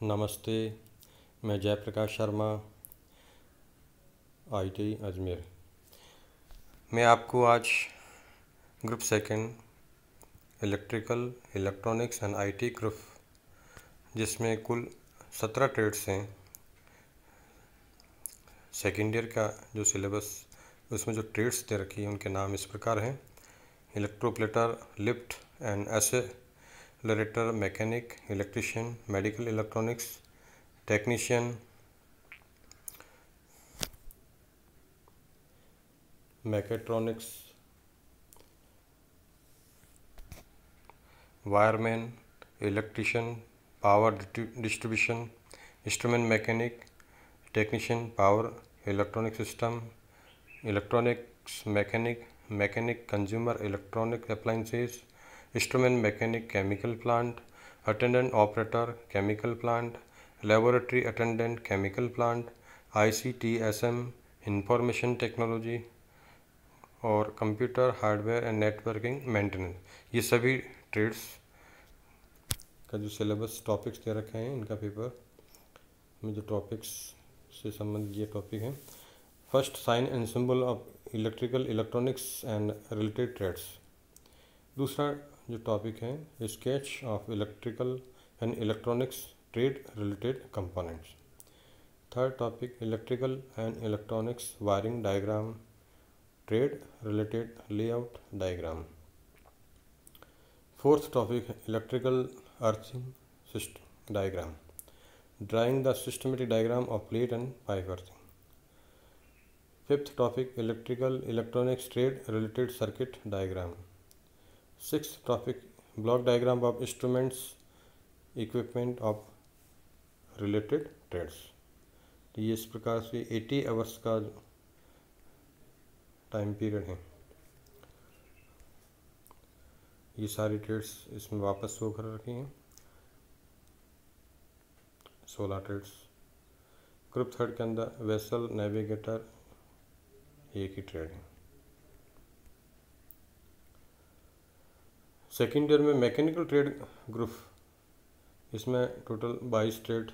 नमस्ते। मैं जयप्रकाश शर्मा, आईटीआई अजमेर। मैं आपको आज group second electrical, electronics and IT group, जिसमें कुल 17 ट्रेड्स हैं, सेकेंड ईयर का जो सिलेबस, उसमें जो ट्रेड्स दे रखी हैं उनके नाम इस प्रकार हैं: electroplater, lift and accelerator mechanic, electrician, medical electronics technician, mechatronics, wireman, electrician, power distribution, instrument mechanic technician, power electronic system, electronics mechanic, mechanic consumer electronic appliances, instrument mechanic chemical plant, attendant operator chemical plant, laboratory attendant chemical plant, ICTSM information technology और computer hardware and networking maintenance. ये सभी trades का जो syllabus topics दे रखे हैं, इनका paper में जो टॉपिक्स से संबंधित ये टॉपिक हैं: first, sign and symbol of electrical, electronics and related trades. दूसरा जो टॉपिक है, sketch of electrical and electronics trade related components. Third topic, electrical and electronics wiring diagram trade related layout diagram. Fourth topic, electrical earthing system diagram, drawing the systematic diagram of plate and pipe earthing. Fifth topic, electrical electronics trade related circuit diagram. Sixth topic, block diagram of instruments equipment of related trades. तो ये इस प्रकार से 80 hours का time period है। ये सारी trades इसमें वापस शो कर रखी हैं, 16 ट्रेड्स। ग्रुप थर्ड के अंदर वेसल नेविगेटर एक ही ट्रेड है। सेकेंड ईयर में मैकेनिकल ट्रेड ग्रुप, इसमें टोटल 22 ट्रेड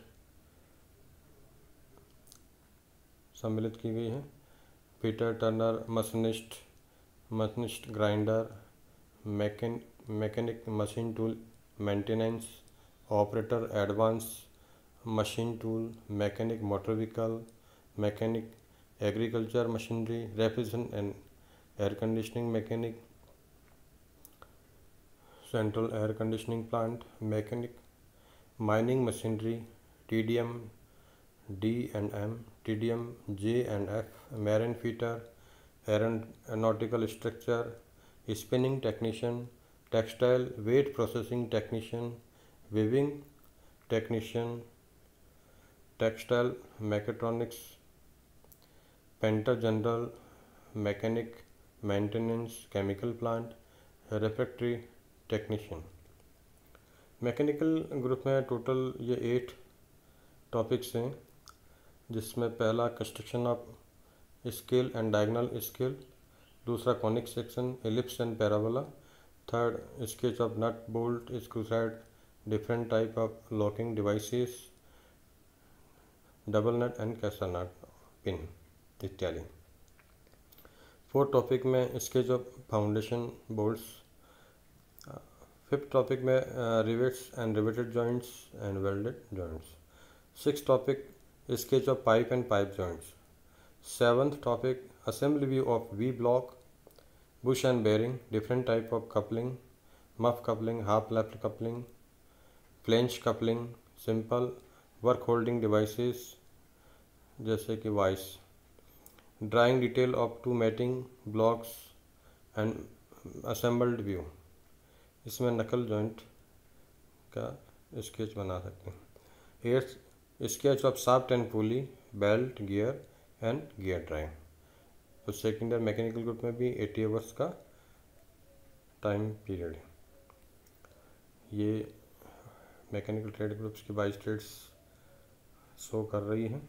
सम्मिलित की गई है: fitter, turner, machinist, grinder, mechanic, machine tool maintenance operator, advance machine tool mechanic, motor vehicle mechanic, agriculture machinery, refrigeration and air conditioning mechanic, central air conditioning plant mechanic, mining machinery, TDM, D&M, TDM, J&F, marine fitter, aeronautical structure, spinning technician, textile wet processing technician, weaving technician, textile mechatronics, painter general mechanic, maintenance chemical plant, refractory technician. Mechanical group में total ये 8 topics हैं, जिसमें पहला construction of scale and diagonal scale, दूसरा conic section, ellipse and parabola, third sketch of nut bolt screw thread, different type of locking devices, double nut and castle nut pin इत्यादि। Fourth topic में sketch of foundation bolts. Fifth topic में rivets and riveted joints and welded joints. Six topic, sketch of pipe and pipe joints. Seventh topic, assembly view of V block, bush and bearing, different type of coupling, muff coupling, half left coupling, flange coupling, simple work holding devices जैसे कि vice, drawing detail of two mating blocks and assembled view, इसमें नकल joint का sketch बना सकते हैं। Eighth, sketch of shaft and pulley, belt, gear and gear drive. तो second year mechanical group में भी 80 आवर्स का टाइम पीरियड है। ये मैकेनिकल ट्रेड ग्रुप्स की 22 ट्रेड्स शो कर रही हैं।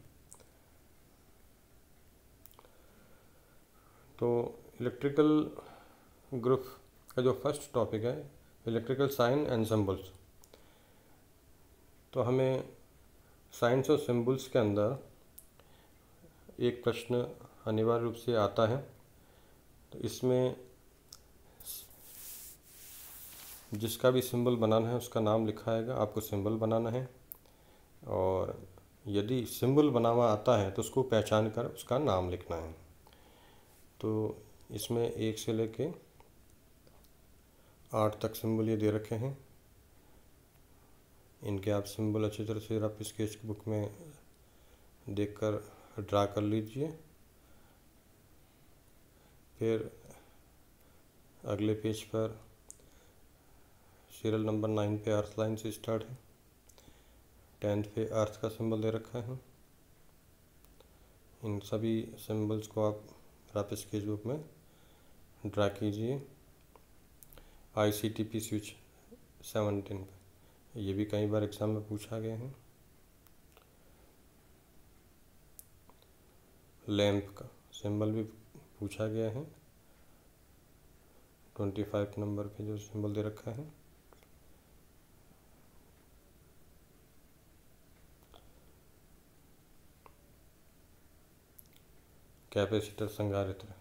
तो इलेक्ट्रिकल ग्रुप का जो फर्स्ट टॉपिक है, इलेक्ट्रिकल साइन एंड सिंबल्स, तो हमें साइंस और सिंबल्स के अंदर एक प्रश्न अनिवार्य रूप से आता है। तो इसमें जिसका भी सिंबल बनाना है उसका नाम लिखा आएगा, आपको सिंबल बनाना है। और यदि सिंबल बना हुआ आता है तो उसको पहचान कर उसका नाम लिखना है। तो इसमें 1 से लेके 8 तक सिंबल ये दे रखे हैं। इनके आप सिंबल अच्छी तरह से आप स्केच बुक में देखकर ड्रा कर लीजिए। फिर अगले पेज पर सीरियल नंबर 9 पे अर्थ लाइन से स्टार्ट है। 10th पे अर्थ का सिंबल दे रखा है। इन सभी सिंबल्स को आप स्केच बुक में ड्रा कीजिए। ICTP स्विच 17 पे ये भी कई बार एग्ज़ाम में पूछा गया है। लैंप का सिंबल भी पूछा गया है। 25 नंबर पे जो सिंबल दे रखा है। कैपेसिटर संधारित्र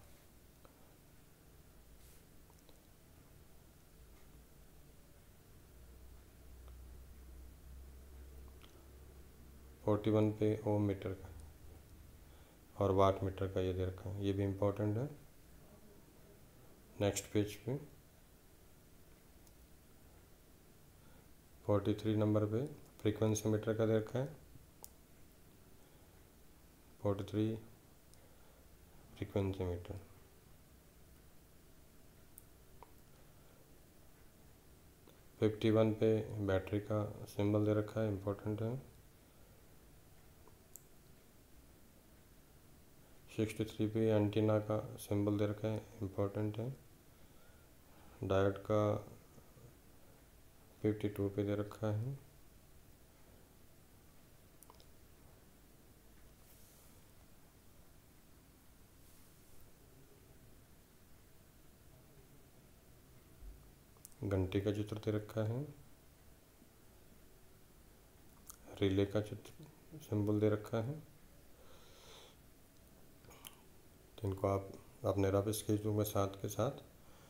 41 पे ओम मीटर का और वाट मीटर का ये दे रखा है, ये भी इम्पोर्टेंट है। नेक्स्ट पेज पे 43 नंबर पे फ्रीक्वेंसी मीटर का दे रखा है। 43 फ्रीक्वेंसी मीटर। फिफ्टी 51 पे बैटरी का सिंबल दे रखा है, इम्पोर्टेंट है। 63 पे एंटीना का सिंबल दे रखा है, इम्पोर्टेंट है। डायोड का 52 पे दे रखा है। घंटी का चित्र दे रखा है। रिले का चित्र सिंबल दे रखा है। तो इनको आप अपने रफ स्केच बुक में साथ के साथ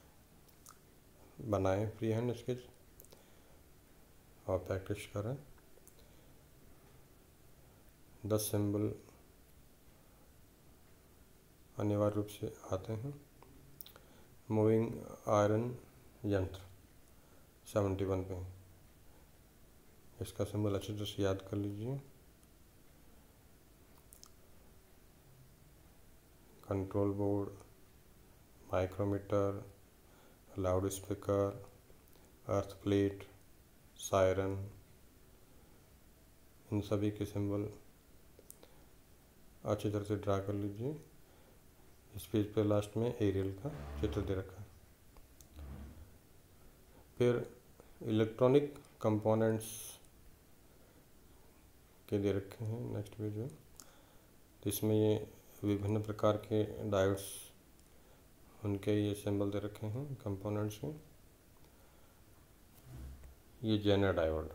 बनाएं, फ्री हैंड स्केच, और प्रैक्टिस करें। 10 सिंबल अनिवार्य रूप से आते हैं। मूविंग आयरन यंत्र 71 पे, इसका सिंबल अच्छी तरह से याद कर लीजिए। Control board, micrometer, loud speaker, earth plate, siren, इन सभी के सिंबल अच्छी तरह से ड्रा कर लीजिए। इस पेज पे लास्ट में एरियल का चित्र दे रखा है। फिर इलेक्ट्रॉनिक कंपोनेंट्स के दे रखे हैं नेक्स्ट पेज में। तो इसमें ये विभिन्न प्रकार के डायोड्स, उनके ये सिंबल दे रखे हैं कंपोनेंट्स के। ये जेनर डायोड,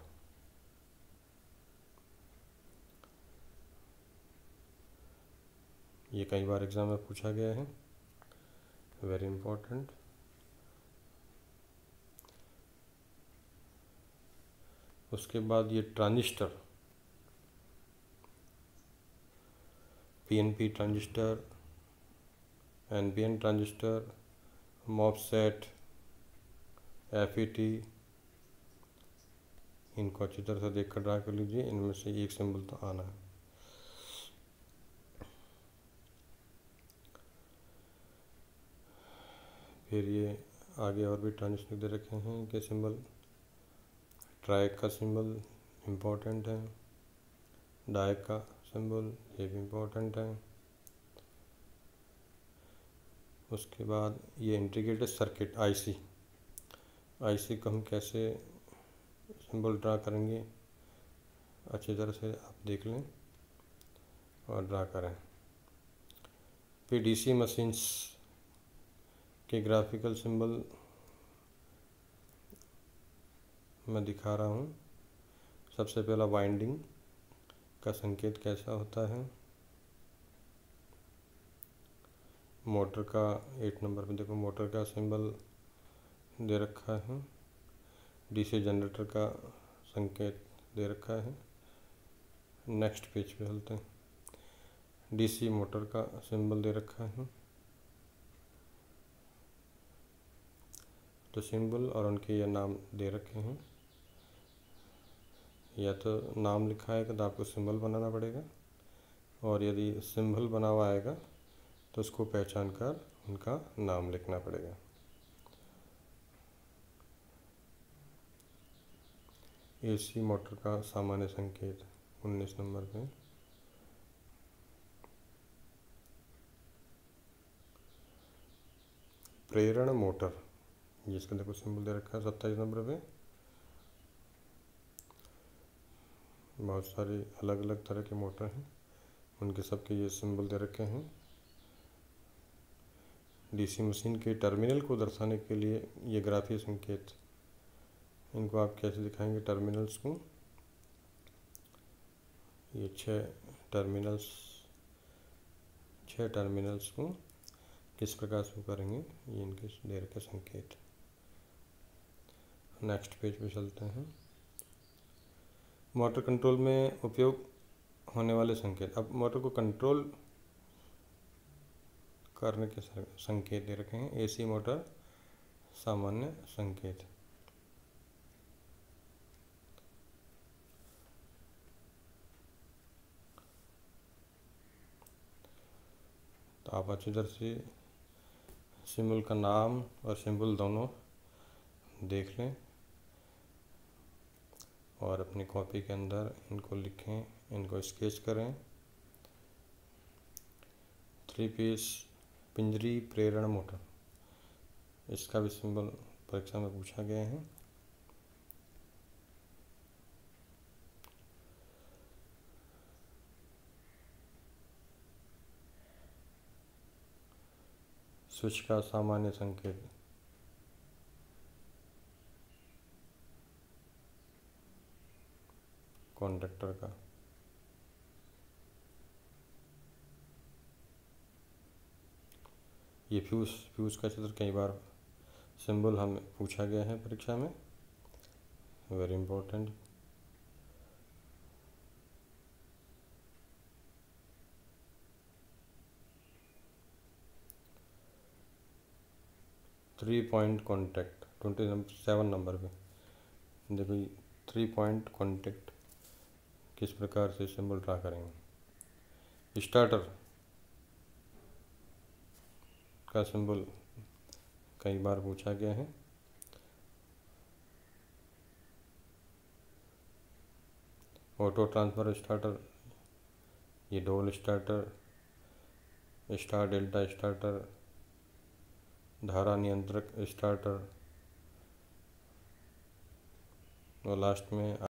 ये कई बार एग्जाम में पूछा गया है, वेरी इंपॉर्टेंट। उसके बाद ये transistor, PNP transistor, NPN transistor, MOSFET, FET, इनको अच्छी तरह से देखकर ड्रा कर लीजिए। इनमें से एक सिंबल तो आना है। फिर ये आगे और भी ट्रांजिस्टर दे रखे हैं, इनके सिंबल। ट्राइक का सिंबल इम्पोर्टेंट है। डाई का सिंबल ये भी इम्पोर्टेंट है। उसके बाद ये इंटीग्रेटेड सर्किट IC को हम कैसे सिंबल ड्रा करेंगे, अच्छी तरह से आप देख लें और ड्रा करें। फिर DC मशीन्स के ग्राफिकल सिंबल मैं दिखा रहा हूँ। सबसे पहला वाइंडिंग का संकेत कैसा होता है। मोटर का 8 नंबर पे देखो मोटर का सिंबल दे रखा है। डीसी जनरेटर का संकेत दे रखा है। नेक्स्ट पेज पे चलते हैं। डीसी मोटर का सिंबल दे रखा है। तो सिंबल और उनके ये नाम दे रखे हैं। या तो नाम लिखा आएगा तो आपको सिंबल बनाना पड़ेगा, और यदि सिंबल बना हुआ आएगा तो उसको पहचान कर उनका नाम लिखना पड़ेगा। एसी मोटर का सामान्य संकेत 19 नंबर पे। प्रेरण मोटर, जिसका देखो सिंबल दे रखा है 27 नंबर पे। बहुत सारे अलग अलग तरह के मोटर हैं, उनके सबके ये सिंबल दे रखे हैं। डीसी मशीन के टर्मिनल को दर्शाने के लिए ये ग्राफीय संकेत, इनको आप कैसे दिखाएंगे टर्मिनल्स को। ये 6 टर्मिनल्स को किस प्रकार से करेंगे, ये इनके दे रखे संकेत। नेक्स्ट पेज पे चलते हैं। मोटर कंट्रोल में उपयोग होने वाले संकेत। अब मोटर को कंट्रोल करने के संकेत दे रखे हैं। एसी मोटर सामान्य संकेत। तो आप अच्छी तरह से सिंबल का नाम और सिंबल दोनों देख लें और अपनी कॉपी के अंदर इनको लिखें, इनको स्केच करें। 3 पीस पिंजरी प्रेरण मोटर, इसका भी सिंबल परीक्षा में पूछा गया है। स्विच का सामान्य संकेत। कॉन्डक्टर का। ये फ्यूज़ का चित्र कई बार सिंबल हमें पूछा गया है परीक्षा में, very important. Three point contact 27 number पे देखो, 3 पॉइंट कॉन्टैक्ट किस प्रकार से सिंबल ड्रा करेंगे। स्टार्टर का सिंबल कई बार पूछा गया है। ऑटो ट्रांसफर स्टार्टर, ये डोल स्टार्टर, स्टार डेल्टा स्टार्टर, धारा नियंत्रक स्टार्टर, और लास्ट में